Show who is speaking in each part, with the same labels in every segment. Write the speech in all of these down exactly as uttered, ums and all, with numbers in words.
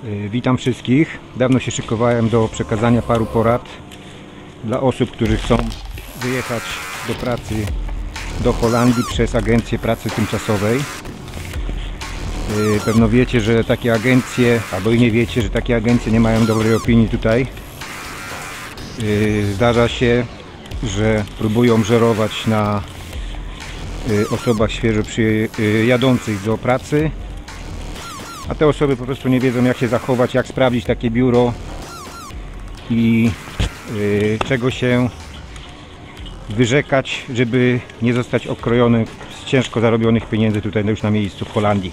Speaker 1: Witam wszystkich. Dawno się szykowałem do przekazania paru porad dla osób, którzy chcą wyjechać do pracy do Holandii przez agencję pracy tymczasowej. Pewno wiecie, że takie agencje, albo i nie wiecie, że takie agencje nie mają dobrej opinii tutaj. Zdarza się, że próbują żerować na osobach świeżo jadących do pracy, a te osoby po prostu nie wiedzą, jak się zachować, jak sprawdzić takie biuro i yy, czego się wyrzekać, żeby nie zostać okrojony z ciężko zarobionych pieniędzy tutaj już na miejscu w Holandii.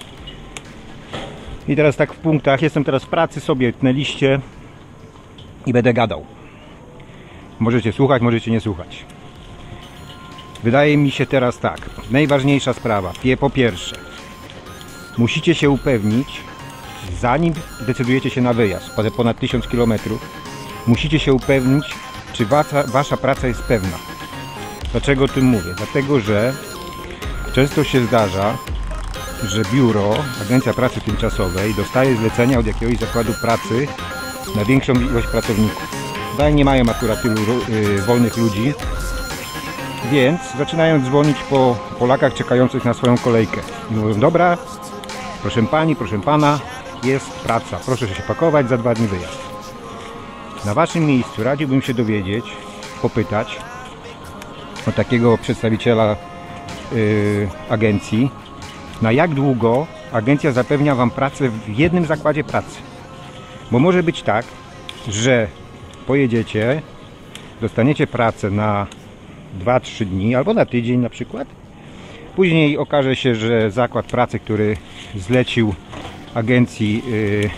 Speaker 1: I teraz tak w punktach. Jestem teraz w pracy, sobie tnę liście i będę gadał. Możecie słuchać, możecie nie słuchać. Wydaje mi się teraz tak, najważniejsza sprawa, po pierwsze, musicie się upewnić, zanim decydujecie się na wyjazd, ponad tysiąc kilometrów, musicie się upewnić, czy wasza, wasza praca jest pewna. Dlaczego o tym mówię? Dlatego, że często się zdarza, że biuro, agencja pracy tymczasowej dostaje zlecenia od jakiegoś zakładu pracy na większą ilość pracowników. Tutaj nie mają akurat tylu yy, wolnych ludzi, więc zaczynają dzwonić po Polakach czekających na swoją kolejkę. I mówią: dobra, proszę pani, proszę pana, jest praca, proszę się pakować, za dwa dni wyjazd. Na waszym miejscu radziłbym się dowiedzieć, popytać od takiego przedstawiciela yy, agencji, na jak długo agencja zapewnia wam pracę w jednym zakładzie pracy. Bo może być tak, że pojedziecie, dostaniecie pracę na dwa trzy dni albo na tydzień na przykład. Później okaże się, że zakład pracy, który zlecił agencji yy,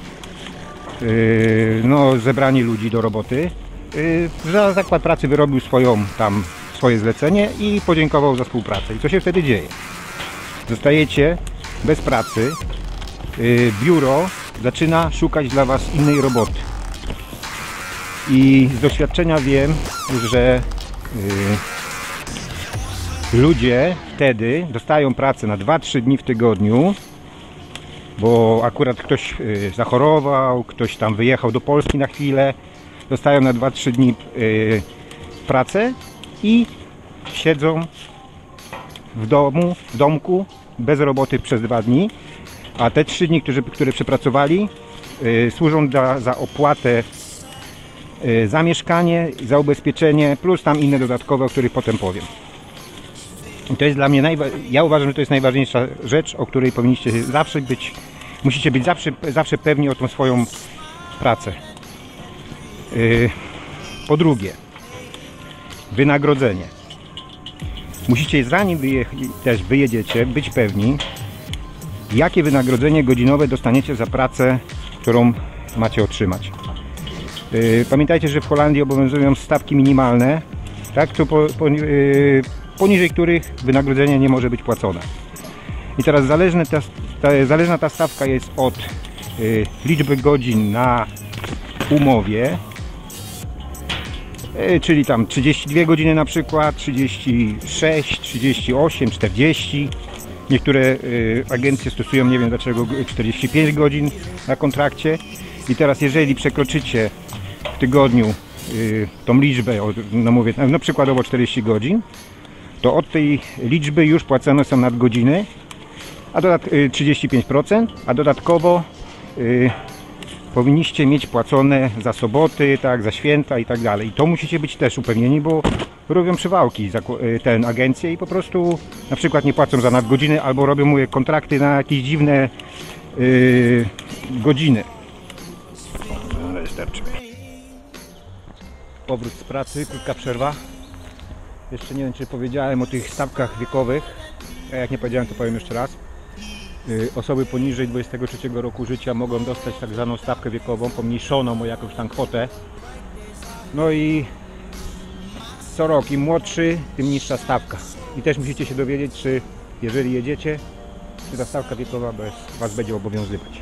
Speaker 1: yy, no, zebranie ludzi do roboty, yy, że zakład pracy wyrobił swoją, tam, swoje zlecenie i podziękował za współpracę. I co się wtedy dzieje? Zostajecie bez pracy, yy, biuro zaczyna szukać dla was innej roboty. I z doświadczenia wiem, że yy, ludzie wtedy dostają pracę na dwa trzy dni w tygodniu, bo akurat ktoś yy, zachorował, ktoś tam wyjechał do Polski na chwilę, dostają na dwa trzy dni yy, pracę i siedzą w domu, w domku bez roboty przez dwa dni, a te trzy dni, które, które przepracowali, yy, służą za, za opłatę za mieszkanie, za ubezpieczenie, plus tam inne dodatkowe, o których potem powiem. I to jest dla mnie najwa- ja uważam, że to jest najważniejsza rzecz, o której powinniście zawsze być, musicie być zawsze, zawsze pewni o tą swoją pracę. Yy, po drugie, wynagrodzenie. Musicie, zanim wyje- też wyjedziecie, być pewni, jakie wynagrodzenie godzinowe dostaniecie za pracę, którą macie otrzymać. Pamiętajcie, że w Holandii obowiązują stawki minimalne, tak, to po, po, yy, poniżej których wynagrodzenie nie może być płacone. I teraz zależne ta, ta, zależna ta stawka jest od yy, liczby godzin na umowie, yy, czyli tam trzydzieści dwie godziny na przykład, trzydzieści sześć, trzydzieści osiem, czterdzieści. Niektóre yy, agencje stosują, nie wiem dlaczego, czterdzieści pięć godzin na kontrakcie. I teraz jeżeli przekroczycie w tygodniu y, tą liczbę, no mówię, no przykładowo czterdzieści godzin, to od tej liczby już płacone są nadgodziny, a dodat, y, trzydzieści pięć procent, a dodatkowo y, powinniście mieć płacone za soboty, tak, za święta i tak dalej. I to musicie być też upewnieni, bo robią przywałki y, ten agencje i po prostu na przykład nie płacą za nadgodziny albo robią, mówię, kontrakty na jakieś dziwne y, godziny. Wystarczy. Powrót z pracy, krótka przerwa. Jeszcze nie wiem, czy powiedziałem o tych stawkach wiekowych. A jak nie powiedziałem, to powiem jeszcze raz. Osoby poniżej dwudziestego trzeciego roku życia mogą dostać tak zwaną stawkę wiekową, pomniejszoną o jakąś tam kwotę. No i co rok im młodszy, tym niższa stawka. I też musicie się dowiedzieć, czy jeżeli jedziecie, czy ta stawka wiekowa bez was będzie obowiązywać.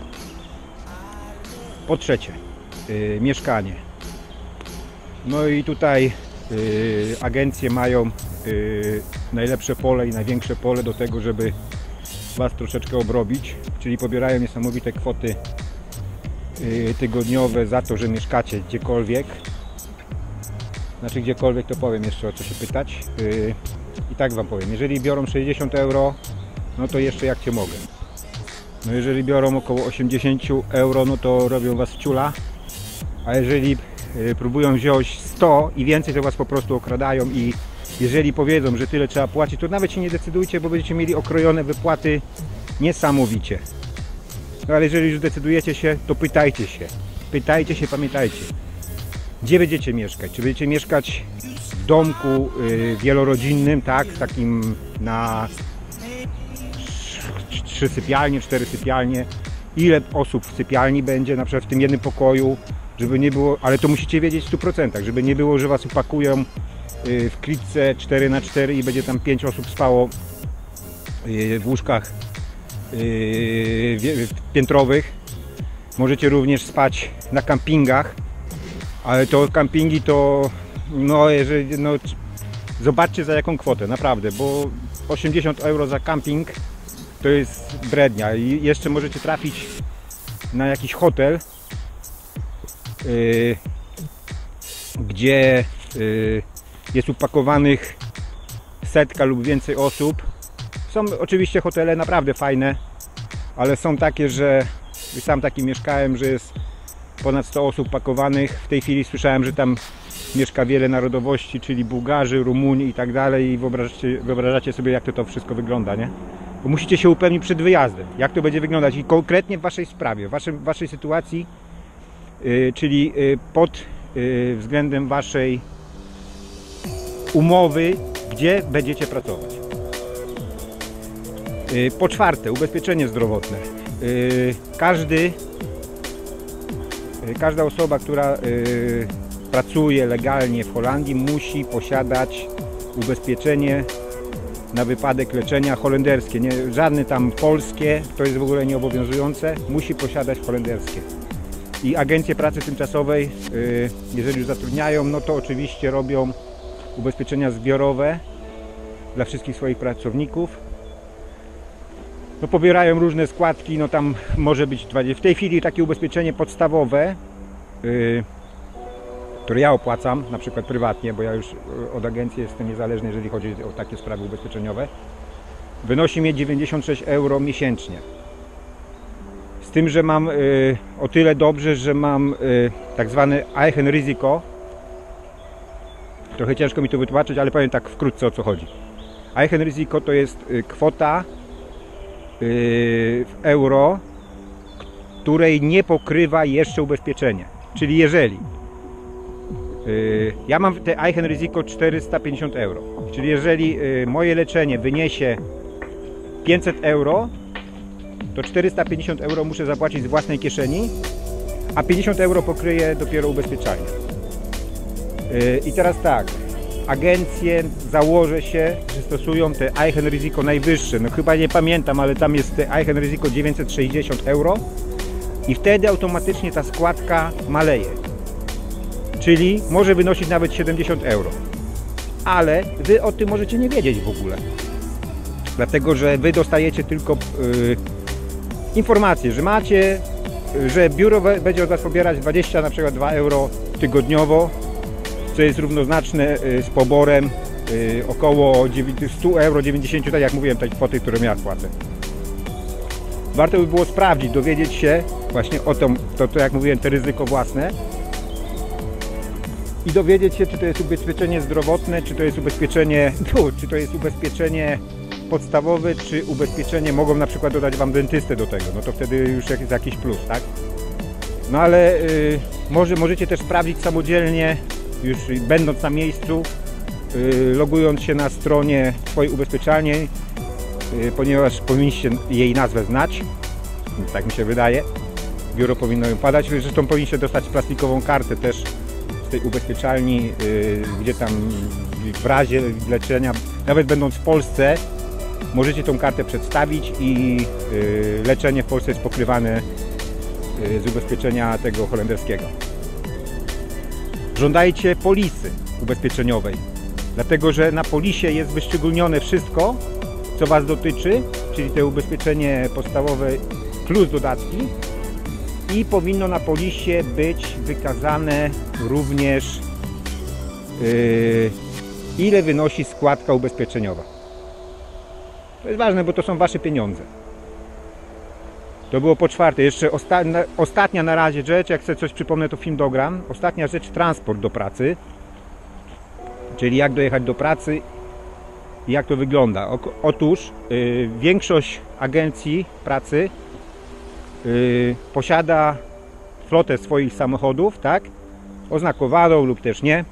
Speaker 1: Po trzecie, Yy, mieszkanie. No i tutaj yy, agencje mają yy, najlepsze pole i największe pole do tego, żeby was troszeczkę obrobić, czyli pobierają niesamowite kwoty yy, tygodniowe za to, że mieszkacie gdziekolwiek. Znaczy gdziekolwiek, to powiem jeszcze, o co się pytać. Yy, I tak wam powiem, jeżeli biorą sześćdziesiąt euro, no to jeszcze jak cię mogę. No jeżeli biorą około osiemdziesiąt euro, no to robią was w ciula. A jeżeli yy, próbują wziąć sto i więcej, to was po prostu okradają. I jeżeli powiedzą, że tyle trzeba płacić, to nawet się nie decydujcie, bo będziecie mieli okrojone wypłaty niesamowicie. No ale jeżeli już decydujecie się, to pytajcie się. Pytajcie się, pamiętajcie. Gdzie będziecie mieszkać? Czy będziecie mieszkać w domku y, wielorodzinnym, tak? Takim na trzy sypialnie, cztery sypialnie. Ile osób w sypialni będzie, na przykład w tym jednym pokoju, żeby nie było, ale to musicie wiedzieć w stu procentach, żeby nie było, że was upakują y, w klitce cztery na cztery i będzie tam pięć osób spało y, w łóżkach Yy, piętrowych. Możecie również spać na kampingach, ale to kampingi to no jeżeli no zobaczcie za jaką kwotę, naprawdę, bo osiemdziesiąt euro za kamping to jest brednia. I jeszcze możecie trafić na jakiś hotel, yy, gdzie yy, jest upakowanych setka lub więcej osób. Są oczywiście hotele naprawdę fajne, ale są takie, że sam taki mieszkałem, że jest ponad sto osób pakowanych. W tej chwili słyszałem, że tam mieszka wiele narodowości, czyli Bułgarzy, Rumuni i tak dalej. I wyobrażacie, wyobrażacie sobie, jak to, to wszystko wygląda, nie? Bo musicie się upewnić przed wyjazdem, jak to będzie wyglądać i konkretnie w waszej sprawie, w waszej, w waszej sytuacji, yy, czyli yy, pod yy, względem waszej umowy, gdzie będziecie pracować. Po czwarte, ubezpieczenie zdrowotne. Każdy, każda osoba, która pracuje legalnie w Holandii, musi posiadać ubezpieczenie na wypadek leczenia holenderskie. Nie, żadne tam polskie, to jest w ogóle nieobowiązujące, musi posiadać holenderskie. I agencje pracy tymczasowej, jeżeli już zatrudniają, no to oczywiście robią ubezpieczenia zbiorowe dla wszystkich swoich pracowników. No pobierają różne składki, no tam może być w tej chwili takie ubezpieczenie podstawowe, yy, które ja opłacam, na przykład prywatnie, bo ja już od agencji jestem niezależny, jeżeli chodzi o takie sprawy ubezpieczeniowe, wynosi mnie dziewięćdziesiąt sześć euro miesięcznie. Z tym, że mam yy, o tyle dobrze, że mam yy, tak zwany Eigenrisiko. Trochę ciężko mi to wytłumaczyć, ale powiem tak wkrótce, o co chodzi. Eigenrisiko to jest yy, kwota w euro, której nie pokrywa jeszcze ubezpieczenie. Czyli jeżeli yy, ja mam te Eigenrisiko czterysta pięćdziesiąt euro, czyli jeżeli yy, moje leczenie wyniesie pięćset euro, to czterysta pięćdziesiąt euro muszę zapłacić z własnej kieszeni, a pięćdziesiąt euro pokryje dopiero ubezpieczenie. Yy, I teraz tak, agencje, założę się, że stosują te Eigenrisiko najwyższe. No chyba nie pamiętam, ale tam jest te Eigenrisiko dziewięćset sześćdziesiąt euro i wtedy automatycznie ta składka maleje. Czyli może wynosić nawet siedemdziesiąt euro. Ale wy o tym możecie nie wiedzieć w ogóle. Dlatego, że wy dostajecie tylko yy, informację, że macie, yy, że biuro będzie od was pobierać dwadzieścia na przykład dwa euro tygodniowo, co jest równoznaczne z poborem około sto euro, dziewięćdziesiąt, tak jak mówiłem, tej kwoty, którą ja płacę. Warto by było sprawdzić, dowiedzieć się właśnie o tym, to, to jak mówiłem, te ryzyko własne i dowiedzieć się, czy to jest ubezpieczenie zdrowotne, czy to jest ubezpieczenie, tu, czy to jest ubezpieczenie podstawowe, czy ubezpieczenie, mogą na przykład dodać wam dentystę do tego, no to wtedy już jest jakiś plus, tak? No ale yy, może możecie też sprawdzić samodzielnie, już będąc na miejscu, yy, logując się na stronie swojej ubezpieczalnej, yy, ponieważ powinniście jej nazwę znać, tak mi się wydaje, biuro powinno ją podać, zresztą powinniście dostać plastikową kartę też z tej ubezpieczalni, yy, gdzie tam w razie leczenia, nawet będąc w Polsce, możecie tą kartę przedstawić i yy, leczenie w Polsce jest pokrywane yy, z ubezpieczenia tego holenderskiego. Żądajcie polisy ubezpieczeniowej, dlatego że na polisie jest wyszczególnione wszystko, co was dotyczy, czyli te ubezpieczenie podstawowe plus dodatki. i powinno na polisie być wykazane również yy, ile wynosi składka ubezpieczeniowa. To jest ważne, bo to są wasze pieniądze. To było po czwarte. Jeszcze osta ostatnia na razie rzecz, jak sobie coś przypomnę, to film dogram. Ostatnia rzecz, transport do pracy. Czyli jak dojechać do pracy i jak to wygląda. O, otóż yy, większość agencji pracy yy, posiada flotę swoich samochodów, tak? Oznakowaną lub też nie.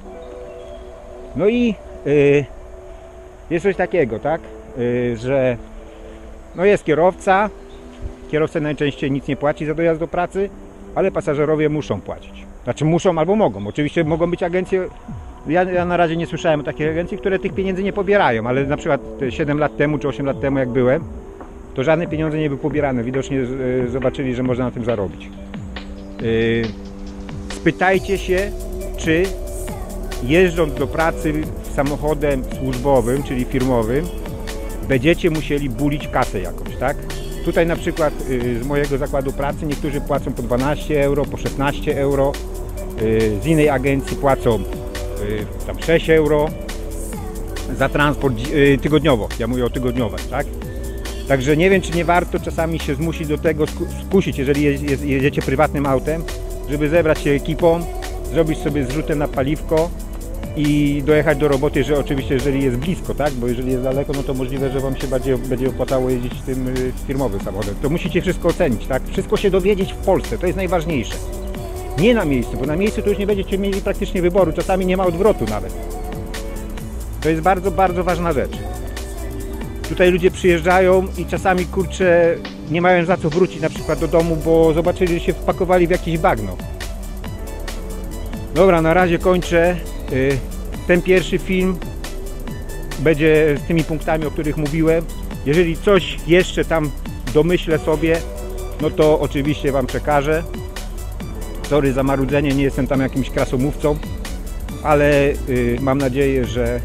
Speaker 1: No i yy, jest coś takiego, tak? Yy, że no jest kierowca. Kierowca najczęściej nic nie płaci za dojazd do pracy, ale pasażerowie muszą płacić. Znaczy muszą albo mogą. Oczywiście mogą być agencje, ja, ja na razie nie słyszałem o takich agencji, które tych pieniędzy nie pobierają, ale na przykład siedem lat temu czy osiem lat temu jak byłem, to żadne pieniądze nie były pobierane. Widocznie yy, zobaczyli, że można na tym zarobić. Yy, spytajcie się, czy jeżdżąc do pracy samochodem służbowym, czyli firmowym, będziecie musieli bulić kasę jakąś, tak? Tutaj na przykład z mojego zakładu pracy niektórzy płacą po dwanaście euro, po szesnaście euro, z innej agencji płacą tam sześć euro za transport tygodniowo, ja mówię o tygodniowej, tak? Także nie wiem, czy nie warto czasami się zmusić do tego, skusić, jeżeli jedziecie prywatnym autem, żeby zebrać się ekipą, zrobić sobie zrzutę na paliwko i dojechać do roboty, że oczywiście jeżeli jest blisko, tak? Bo jeżeli jest daleko, no to możliwe, że wam się bardziej będzie opłacało jeździć tym firmowym samochodem. To musicie wszystko ocenić, tak? Wszystko się dowiedzieć w Polsce, to jest najważniejsze. Nie na miejscu, bo na miejscu to już nie będziecie mieli praktycznie wyboru, czasami nie ma odwrotu nawet. To jest bardzo, bardzo ważna rzecz. Tutaj ludzie przyjeżdżają i czasami, kurczę, nie mają za co wrócić na przykład do domu, bo zobaczyli, że się wpakowali w jakieś bagno. Dobra, na razie kończę. Ten pierwszy film będzie z tymi punktami, o których mówiłem. Jeżeli coś jeszcze tam domyślę sobie, no to oczywiście wam przekażę. Sorry za marudzenie, nie jestem tam jakimś krasomówcą, ale y, mam nadzieję, że y,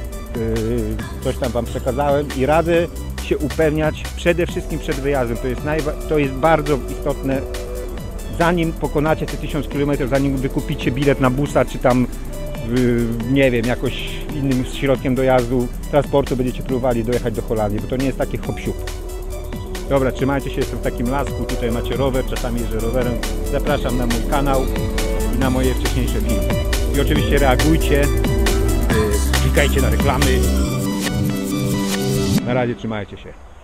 Speaker 1: coś tam wam przekazałem i radzę się upewniać przede wszystkim przed wyjazdem. To jest, to jest bardzo istotne. Zanim pokonacie te tysiąc kilometrów, zanim wykupicie bilet na busa, czy tam nie wiem, jakoś innym środkiem dojazdu, transportu będziecie próbowali dojechać do Holandii, bo to nie jest takie hop-siup. Dobra, trzymajcie się, jestem w takim lasku, tutaj macie rower, czasami jeżdżę rowerem. Zapraszam na mój kanał i na moje wcześniejsze filmy. I oczywiście reagujcie, klikajcie na reklamy. Na razie trzymajcie się.